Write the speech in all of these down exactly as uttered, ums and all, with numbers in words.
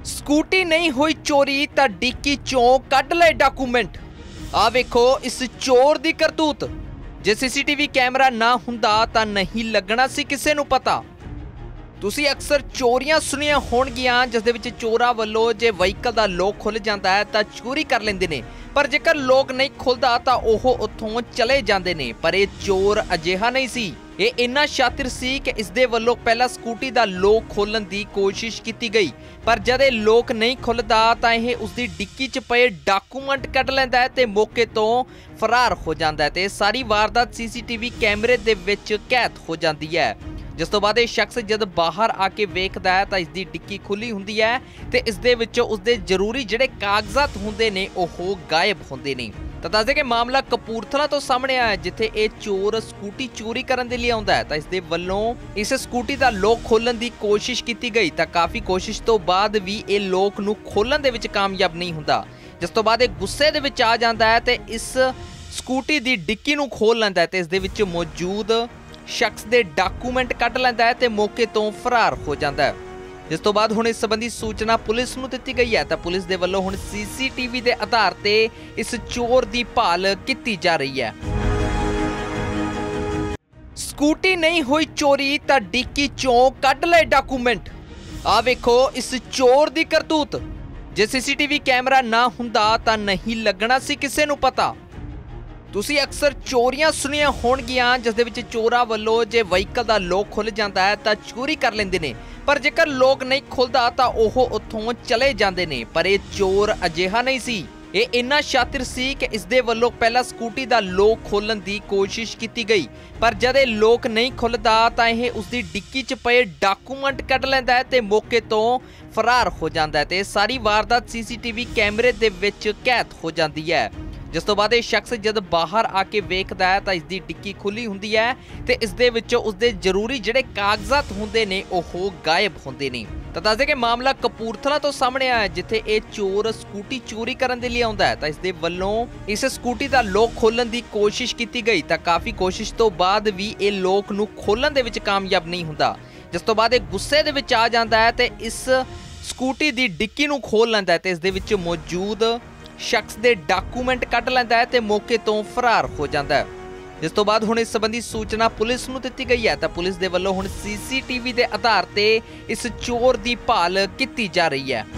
Scooty नहीं हुई चोरी ਤਾਂ डिक्की चों ਕੱਢ ਲਏ ਡਾਕੂਮੈਂਟ। ਆ ਵੇਖੋ ਇਸ ਚੋਰ ਦੀ ਕਰਤੂਤ। ਜੇ ਸੀਸੀਟੀਵੀ ਕੈਮਰਾ ਨਾ ਹੁੰਦਾ ਤਾਂ ਨਹੀਂ ਲੱਗਣਾ ਸੀ ਕਿਸੇ ਨੂੰ ਪਤਾ। ਤੁਸੀਂ ਅਕਸਰ ਚੋਰੀਆਂ ਸੁਣੀਆਂ ਹੋਣਗੀਆਂ ਜਿਸ ਦੇ ਵਿੱਚ ਚੋਰਾਂ ਵੱਲੋਂ ਜੇ ਵਹੀਕਲ ਦਾ ਲੋਕ ਖੁੱਲ ਜਾਂਦਾ ਹੈ ਤਾਂ ਚੋਰੀ ਕਰ ਲੈਂਦੇ ਨੇ, ਪਰ ਜੇਕਰ ਲੋਕ ਨਹੀਂ ਖੁੱਲਦਾ ਤਾਂ ਉਹ ਉੱਥੋਂ ਚਲੇ ਜਾਂਦੇ ਨੇ। ਪਰ ਇਹ ਚੋਰ ਅਜਿਹਾ ਨਹੀਂ ਸੀ। ਇਹ ਇੰਨਾ ਸ਼ਾਤਿਰ ਸੀ ਕਿ ਇਸ ਦੇ ਵੱਲੋਂ ਪਹਿਲਾਂ ਸਕੂਟੀ ਦਾ ਲੋਕ ਖੋਲਣ ਦੀ ਕੋਸ਼ਿਸ਼ ਕੀਤੀ ਗਈ, ਪਰ ਜਦ ਇਹ ਲੋਕ ਨਹੀਂ ਖੁੱਲਦਾ ਤਾਂ ਇਹ ਉਸ ਦੀ ਡਿੱਕੀ 'ਚ ਪਏ ਡਾਕੂਮੈਂਟ ਕੱਢ ਲੈਂਦਾ ਹੈ ਤੇ ਮੌਕੇ ਤੋਂ ਫਰਾਰ ਹੋ ਜਾਂਦਾ ਹੈ ਤੇ ਸਾਰੀ ਵਾਰਦਾਤ ਸੀਸੀਟੀਵੀ ਕੈਮਰੇ ਦੇ ਵਿੱਚ ਕੈਦ ਹੋ ਜਾਂਦੀ ਹੈ। ਜਿਸ ਤੋਂ ਬਾਅਦ ਇਹ ਸ਼ਖਸ ਜਦ ਬਾਹਰ ਆ ਕੇ ਵੇਖਦਾ ਹੈ ਤਾਂ ਇਸ ਦੀ ਡਿੱਕੀ ਖੁੱਲੀ ਹੁੰਦੀ ਹੈ ਤੇ ਇਸ ਦੇ ਵਿੱਚੋਂ ਉਸਦੇ ਜ਼ਰੂਰੀ ਜਿਹੜੇ ਕਾਗਜ਼ਾਤ ਹੁੰਦੇ ਨੇ ਉਹ ਗਾਇਬ ਹੁੰਦੇ ਨੇ। ਤਾਂ ਦੱਸਦੇ ਕਿ ਮਾਮਲਾ ਕਪੂਰਥਲਾ ਤੋਂ ਸਾਹਮਣੇ ਆਇਆ, ਜਿੱਥੇ ਇਹ ਚੋਰ ਸਕੂਟੀ ਚੋਰੀ ਕਰਨ ਦੇ ਲਈ ਆਉਂਦਾ ਹੈ ਤਾਂ ਇਸ ਦੇ ਵੱਲੋਂ ਇਸ ਸਕੂਟੀ ਦਾ ਲੋਕ ਖੋਲਣ ਦੀ ਕੋਸ਼ਿਸ਼ ਕੀਤੀ ਗਈ ਤਾਂ ਕਾਫੀ ਕੋਸ਼ਿਸ਼ ਤੋਂ ਬਾਅਦ ਵੀ ਇਹ ਲੋਕ ਨੂੰ ਖੋਲਣ ਦੇ ਵਿੱਚ ਕਾਮਯਾਬ ਨਹੀਂ ਹੁੰਦਾ। ਜਿਸ ਤੋਂ ਬਾਅਦ ਇਹ ਗੁੱਸੇ ਦੇ ਵਿੱਚ ਆ ਜਾਂਦਾ ਹੈ ਤੇ ਇਸ ਸਕੂਟੀ ਦੀ ਡਿੱਕੀ ਨੂੰ ਖੋਲ ਲੈਂਦਾ ਹੈ ਤੇ ਇਸ ਦੇ ਵਿੱਚ ਮੌਜੂਦ ਸ਼ਖਸ ਦੇ ਡਾਕੂਮੈਂਟ ਕੱਢ ਲੈਂਦਾ ਹੈ ਤੇ ਮੌਕੇ ਤੋਂ ਫਰਾਰ ਹੋ ਜਾਂਦਾ ਹੈ। ਜਿਸ ਤੋਂ ਬਾਅਦ ਹੁਣ ਇਸ ਸੰਬੰਧੀ ਸੂਚਨਾ ਪੁਲਿਸ ਨੂੰ ਦਿੱਤੀ ਗਈ ਹੈ ਤਾਂ ਪੁਲਿਸ ਦੇ ਵੱਲੋਂ ਹੁਣ ਸੀਸੀਟੀਵੀ ਦੇ ਆਧਾਰ ਤੇ ਇਸ ਚੋਰ ਦੀ ਭਾਲ ਕੀਤੀ ਜਾ ਰਹੀ ਹੈ। ਸਕੂਟੀ ਨਹੀਂ ਹੋਈ ਚੋਰੀ ਤਾਂ ਡਿੱਕੀ ਚੋਂ ਕੱਢ ਲਏ ਡਾਕੂਮੈਂਟ। ਆ ਵੇਖੋ ਇਸ ਚੋਰ ਦੀ ਕਰਤੂਤ। ਜੇ ਸੀਸੀਟੀਵੀ ਕੈਮਰਾ ਨਾ ਹੁੰਦਾ ਤਾਂ ਨਹੀਂ ਲੱਗਣਾ ਸੀ ਕਿਸੇ ਨੂੰ ਪਤਾ। ਤੁਸੀਂ ਅਕਸਰ ਚੋਰੀਆਂ ਸੁਣੀਆਂ ਹੋਣਗੀਆਂ ਜਿਸ ਦੇ ਵਿੱਚ ਚੋਰਾਂ ਵੱਲੋਂ ਜੇ ਵਹੀਕਲ ਦਾ ਲੋਕ ਖੁੱਲ ਜਾਂਦਾ ਹੈ ਤਾਂ ਚੋਰੀ ਕਰ ਲੈਂਦੇ ਨੇ, ਪਰ ਜੇਕਰ ਲੋਕ ਨਹੀਂ ਖੁੱਲਦਾ ਤਾਂ ਉਹ ਉੱਥੋਂ ਚਲੇ ਜਾਂਦੇ ਨੇ। ਪਰ ਇਹ ਚੋਰ ਅਜਿਹਾ ਨਹੀਂ ਸੀ। ਇਹ ਇੰਨਾ ਸ਼ਾਤਿਰ ਸੀ ਕਿ ਇਸ ਦੇ ਵੱਲੋਂ ਪਹਿਲਾਂ ਸਕੂਟੀ ਦਾ ਲੋਕ ਖੋਲਣ ਦੀ ਕੋਸ਼ਿਸ਼ ਕੀਤੀ ਗਈ, ਪਰ ਜਦ ਇਹ ਲੋਕ ਨਹੀਂ ਖੁੱਲਦਾ ਤਾਂ ਇਹ ਉਸ ਦੀ ਡਿੱਕੀ 'ਚ ਪਏ ਡਾਕੂਮੈਂਟ ਕੱਢ ਲੈਂਦਾ ਹੈ ਤੇ ਮੌਕੇ ਤੋਂ ਫਰਾਰ ਹੋ ਜਾਂਦਾ ਹੈ ਤੇ ਸਾਰੀ ਵਾਰਦਾਤ ਸੀਸੀਟੀਵੀ ਕੈਮਰੇ ਦੇ ਵਿੱਚ ਕੈਦ ਹੋ ਜਾਂਦੀ ਹੈ। ਜਿਸ ਤੋਂ ਬਾਅਦ ਇਹ ਸ਼ਖਸ ਜਦ ਬਾਹਰ ਆ ਕੇ ਵੇਖਦਾ ਹੈ ਤਾਂ ਇਸ ਦੀ ਡਿੱਕੀ ਖੁੱਲੀ ਹੁੰਦੀ ਹੈ ਤੇ ਇਸ ਦੇ ਵਿੱਚੋਂ ਉਸਦੇ ਜ਼ਰੂਰੀ ਜਿਹੜੇ ਕਾਗਜ਼ਾਤ ਹੁੰਦੇ ਨੇ ਉਹ ਗਾਇਬ ਹੁੰਦੇ ਨੇ। ਤਾਂ ਦੱਸਦੇ ਕਿ ਮਾਮਲਾ ਕਪੂਰਥਲਾ ਤੋਂ ਸਾਹਮਣੇ ਆਇਆ, ਜਿੱਥੇ ਇਹ ਚੋਰ ਸਕੂਟੀ ਚੋਰੀ ਕਰਨ ਦੇ ਲਈ ਆਉਂਦਾ ਹੈ ਤਾਂ ਇਸ ਦੇ ਵੱਲੋਂ ਇਸ ਸਕੂਟੀ ਦਾ ਲੋਕ ਖੋਲਣ ਦੀ ਕੋਸ਼ਿਸ਼ ਕੀਤੀ ਗਈ ਤਾਂ ਕਾਫੀ ਕੋਸ਼ਿਸ਼ ਤੋਂ ਬਾਅਦ ਵੀ ਇਹ ਲੋਕ ਨੂੰ ਖੋਲਣ ਦੇ ਵਿੱਚ ਕਾਮਯਾਬ ਨਹੀਂ ਹੁੰਦਾ। ਜਿਸ ਤੋਂ ਬਾਅਦ ਇਹ ਗੁੱਸੇ ਦੇ ਵਿੱਚ ਆ ਜਾਂਦਾ ਹੈ ਤੇ ਇਸ ਸਕੂਟੀ ਦੀ ਡਿੱਕੀ ਨੂੰ ਖੋਲ ਲੈਂਦਾ ਹੈ ਤੇ ਇਸ ਦੇ ਵਿੱਚ ਮੌਜੂਦ ਸ਼ਖਸ ਦੇ ਡਾਕੂਮੈਂਟ ਕੱਢ ਲੈਂਦਾ ਹੈ ਤੇ ਮੌਕੇ ਤੋਂ ਫਰਾਰ ਹੋ ਜਾਂਦਾ ਹੈ। ਜਿਸ ਤੋਂ ਬਾਅਦ ਹੁਣ ਇਸ ਸੰਬੰਧੀ ਸੂਚਨਾ ਪੁਲਿਸ ਨੂੰ ਦਿੱਤੀ ਗਈ ਹੈ ਤਾਂ ਪੁਲਿਸ ਦੇ ਵੱਲੋਂ ਹੁਣ ਸੀਸੀਟੀਵੀ ਦੇ ਆਧਾਰ ਤੇ ਇਸ ਚੋਰ ਦੀ ਭਾਲ ਕੀਤੀ ਜਾ ਰਹੀ ਹੈ।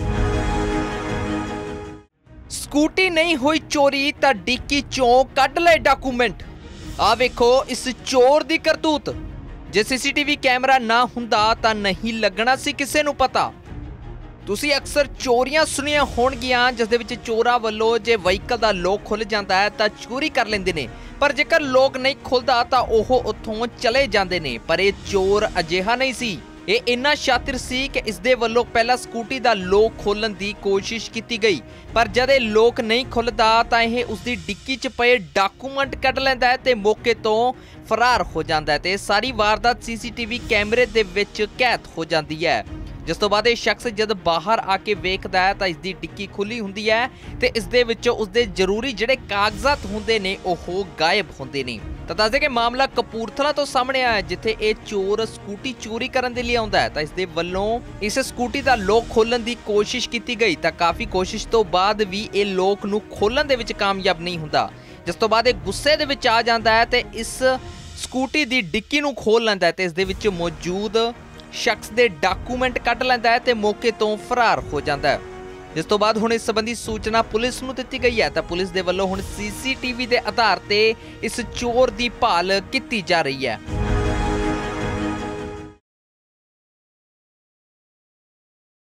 ਸਕੂਟੀ ਨਹੀਂ ਹੋਈ ਚੋਰੀ ਤਾਂ ਡਿੱਕੀ ਚੋਂ ਕੱਢ ਲਏ ਡਾਕੂਮੈਂਟ। ਆ ਵੇਖੋ ਇਸ ਚੋਰ ਦੀ ਕਰਤੂਤ। ਜੇ ਸੀਸੀਟੀਵੀ ਕੈਮਰਾ ਨਾ ਹੁੰਦਾ ਤਾਂ ਨਹੀਂ ਲੱਗਣਾ ਸੀ ਕਿਸੇ ਨੂੰ ਪਤਾ। ਤੁਸੀਂ ਅਕਸਰ ਚੋਰੀਆਂ ਸੁਣੀਆਂ ਹੋਣਗੀਆਂ ਜਿਸ ਦੇ ਵਿੱਚ ਚੋਰਾਂ ਵੱਲੋਂ ਜੇ ਵਹੀਕਲ ਦਾ ਲੋਕ ਖੁੱਲ ਜਾਂਦਾ ਹੈ ਤਾਂ ਚੋਰੀ ਕਰ ਲੈਂਦੇ ਨੇ, ਪਰ ਜੇਕਰ ਲੋਕ ਨਹੀਂ ਖੁੱਲਦਾ ਤਾਂ ਉਹ ਉੱਥੋਂ ਚਲੇ ਜਾਂਦੇ ਨੇ। ਪਰ ਇਹ ਚੋਰ ਅਜਿਹਾ ਨਹੀਂ ਸੀ। ਇਹ ਇੰਨਾ ਸ਼ਾਤਿਰ ਸੀ ਕਿ ਇਸ ਦੇ ਵੱਲੋਂ ਪਹਿਲਾਂ ਸਕੂਟੀ ਦਾ ਲੋਕ ਖੋਲਣ ਦੀ ਕੋਸ਼ਿਸ਼ ਕੀਤੀ ਗਈ, ਪਰ ਜਦ ਇਹ ਲੋਕ ਨਹੀਂ ਖੁੱਲਦਾ ਤਾਂ ਇਹ ਉਸ ਦੀ ਡਿੱਕੀ 'ਚ ਪਏ ਡਾਕੂਮੈਂਟ ਕੱਢ ਲੈਂਦਾ ਹੈ ਤੇ ਮੌਕੇ ਤੋਂ ਫਰਾਰ ਹੋ ਜਾਂਦਾ ਹੈ ਤੇ ਸਾਰੀ ਵਾਰਦਾਤ ਸੀਸੀਟੀਵੀ ਕੈਮਰੇ ਦੇ ਵਿੱਚ ਕੈਦ ਹੋ ਜਾਂਦੀ ਹੈ। ਜਿਸ ਤੋਂ ਬਾਅਦ ਇਹ ਸ਼ਖਸ ਜਦ ਬਾਹਰ ਆ ਕੇ ਵੇਖਦਾ ਹੈ ਤਾਂ ਇਸ ਦੀ ਡਿੱਕੀ ਖੁੱਲੀ ਹੁੰਦੀ ਹੈ ਤੇ ਇਸ ਦੇ ਵਿੱਚੋਂ ਉਸਦੇ ਜ਼ਰੂਰੀ ਜਿਹੜੇ ਕਾਗਜ਼ਾਤ ਹੁੰਦੇ ਨੇ ਉਹ ਗਾਇਬ ਹੁੰਦੇ ਨੇ। ਤਾਂ ਦੱਸਦੇ ਕਿ ਮਾਮਲਾ ਕਪੂਰਥਲਾ ਤੋਂ ਸਾਹਮਣੇ ਆਇਆ, ਜਿੱਥੇ ਇਹ ਚੋਰ ਸਕੂਟੀ ਚੋਰੀ ਕਰਨ ਦੇ ਲਈ ਆਉਂਦਾ ਹੈ ਤਾਂ ਇਸ ਦੇ ਵੱਲੋਂ ਇਸ ਸਕੂਟੀ ਦਾ ਲੋਕ ਖੋਲਣ ਦੀ ਕੋਸ਼ਿਸ਼ ਕੀਤੀ ਗਈ ਤਾਂ ਕਾਫੀ ਕੋਸ਼ਿਸ਼ ਤੋਂ ਬਾਅਦ ਵੀ ਇਹ ਲੋਕ ਨੂੰ ਖੋਲਣ ਦੇ ਵਿੱਚ ਕਾਮਯਾਬ ਨਹੀਂ ਹੁੰਦਾ। ਜਿਸ ਤੋਂ ਬਾਅਦ ਇਹ ਗੁੱਸੇ ਦੇ ਵਿੱਚ ਆ ਜਾਂਦਾ ਹੈ ਤੇ ਇਸ ਸਕੂਟੀ ਦੀ ਡਿੱਕੀ ਨੂੰ ਖੋਲ ਲੈਂਦਾ ਹੈ ਤੇ ਇਸ ਦੇ ਵਿੱਚ ਮੌਜੂਦ ਸ਼ਖਸ ਦੇ ਡਾਕੂਮੈਂਟ ਕੱਢ ਲੈਂਦਾ ਹੈ ਤੇ ਮੌਕੇ ਤੋਂ ਫਰਾਰ ਹੋ ਜਾਂਦਾ ਹੈ। ਜਿਸ ਤੋਂ ਬਾਅਦ ਹੁਣ ਇਸ ਸੰਬੰਧੀ ਸੂਚਨਾ ਪੁਲਿਸ ਨੂੰ ਦਿੱਤੀ ਗਈ ਹੈ ਤਾਂ ਪੁਲਿਸ ਦੇ ਵੱਲੋਂ ਹੁਣ ਸੀਸੀਟੀਵੀ ਦੇ ਆਧਾਰ ਤੇ ਇਸ ਚੋਰ ਦੀ ਭਾਲ ਕੀਤੀ ਜਾ ਰਹੀ ਹੈ।